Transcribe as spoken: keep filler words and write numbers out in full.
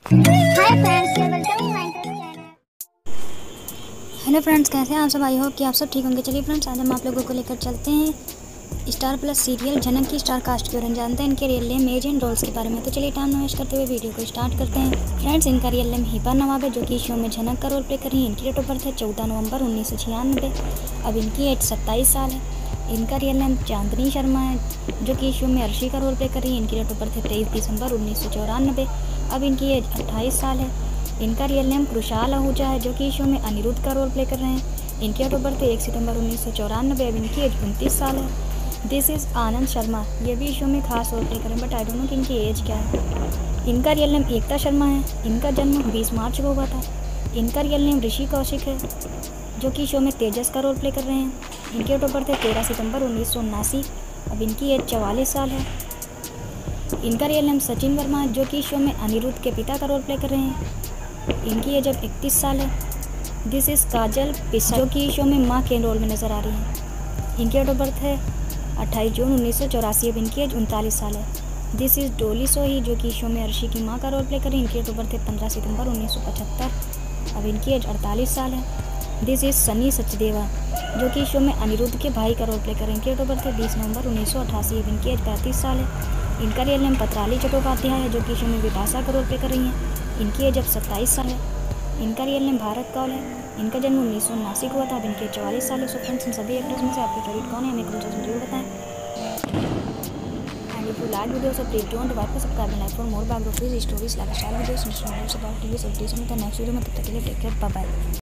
Hi friends, welcome to Minecraft channel. Hello friends, कैसे हैं आप सब। आई होप कि आप सब ठीक होंगे। चलिए फ्रेंड्स, आज हम आप लोगों को लेकर चलते हैं स्टार प्लस सीरियल झनक की स्टार कास्ट की ओर। जानते हैं इनके real name, age and roles के बारे में। तो चलिए टाइम वेस्ट करते हुए वीडियो को स्टार्ट करते हैं। फ्रेंड्स, इनका रियल नेम हिबा नवाब है, जो कि शो में झनक का रोल प्ले कर रही है। इनकी डेट ऑफ बर्थ है चौदह नवंबर उन्नीस सौ छियानवे। अब इनकी एज सत्ताईस साल है। इनका रियल नेम चांदनी शर्मा है, जो कि शो में अर्शी का रोल प्ले कर रही है। इनकी डेट ऑफ बर्थ है तेईस दिसंबर उन्नीस सौ चौरानवे। अब इनकी एज अट्ठाईस साल है। इनका रियल नेम खुशहाल आहूजा है, जो कि शो में अनिरुद्ध का रोल प्ले कर रहे हैं। इनकी डेट ऑफ बर्थ है एक सितंबर उन्नीस सौ चौरानवे। अब इनकी एज उनतीस साल है। दिस इज़ आनंद शर्मा, ये भी शो में खास रोल प्ले करें, बट आई डोंट नो कि इनकी एज क्या है। इनका रियल नेम एकता शर्मा है। इनका जन्म बीस मार्च को हुआ था। इनका रियल नेम ऋषि कौशिक है, जो कि शो में तेजस का रोल प्ले कर रहे हैं। इनकी डेट ऑफ बर्थ है तेरह सितंबर उन्नीस सौ उन्नासी। अब इनकी एज चवालीस साल है। इनका रियल नेम सचिन वर्मा है, जो कि शो में अनिरुद्ध के पिता का रोल प्ले कर रहे हैं। इनकी एज अब इकतीस साल है। दिस इज़ काजल पिसा, जो कि शो में माँ के रोल में नज़र आ रही है। इनकी डेट ऑफ बर्थ है अट्ठाईस जून उन्नीस सौ चौरासी। अब इनकी एज उनतालीस साल है। दिस इज़ डोली सोही, जो कि शो में अर्शी की माँ का रोल प्ले कर रही है। इनकी डेट ऑफ बर्थ है पंद्रह सितंबर उन्नीस सौ पचहत्तर। अब इनकी एज अड़तालीस साल है। दिस इज़ सनी सचदेवा, जो कि शो में अनिरुद्ध के भाई का रोल प्ले कर रहे हैं। इनकी डेट ऑफ बर्थ है बीस नवंबर उन्नीस सौ अठासी। अब इनकी एज पैंतीस साल है। इनका रियल नेम पत्राली चट्टोपाध्याय है, जो कि शो में विपाशा का रोल प्ले कर रही हैं। इनकी एज अब सत्ताईस साल है। इनका रियल नेम भारत कौल है। इनका जन्म उन्नीस सौ उन्नासी को हुआ था। अब इनके चौवालीस साल है। सो फ्रेंड्स, इन सभी एक्टर्स में से आपके फेवरेट कौन है, हमें कमेंट में जरूर बताएं। And if you like video, so please don't forget to subscribe and like for more biographies, stories, lifestyle videos, Instagram about TV, सब वीडियोस में नेक्स्ट वीडियो में। तब तक के लिए टेक केयर, बाय बाय।